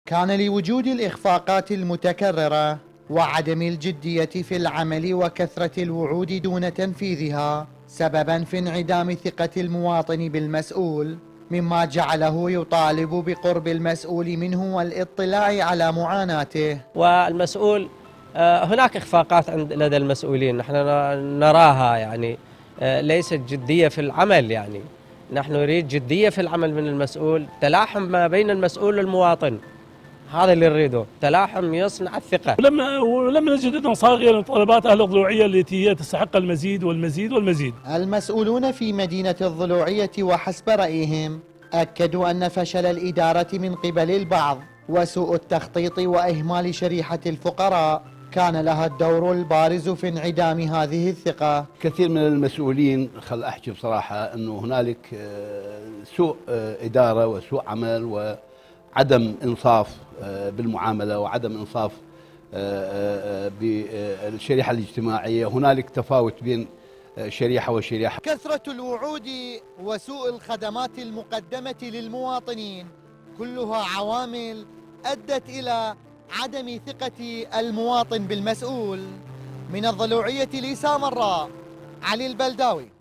كان لوجود الإخفاقات المتكررة وعدم الجدية في العمل وكثرة الوعود دون تنفيذها سببا في انعدام ثقة المواطن بالمسؤول، مما جعله يطالب بقرب المسؤول منه والاطلاع على معاناته. والمسؤول هناك إخفاقات لدى المسؤولين نحن نراها، يعني ليست جدية في العمل. يعني نحن نريد جدية في العمل من المسؤول، تلاحم ما بين المسؤول والمواطن، هذا اللي نريده، تلاحم يصنع الثقة. ولم نجد أنه صاغية لطلبات أهل الضلوعية التي هي تستحق المزيد والمزيد والمزيد. المسؤولون في مدينة الضلوعية وحسب رأيهم أكدوا أن فشل الإدارة من قبل البعض وسوء التخطيط وإهمال شريحة الفقراء كان لها الدور البارز في انعدام هذه الثقة. كثير من المسؤولين، خل أحكي بصراحة، أنه هنالك سوء إدارة وسوء عمل وعدم إنصاف بالمعاملة وعدم إنصاف بالشريحة الاجتماعية. هنالك تفاوت بين شريحة وشريحة. كثرة الوعود وسوء الخدمات المقدمة للمواطنين كلها عوامل أدت إلى عدم ثقة المواطن بالمسؤول. من الضلوعية لسامراء، علي البلداوي.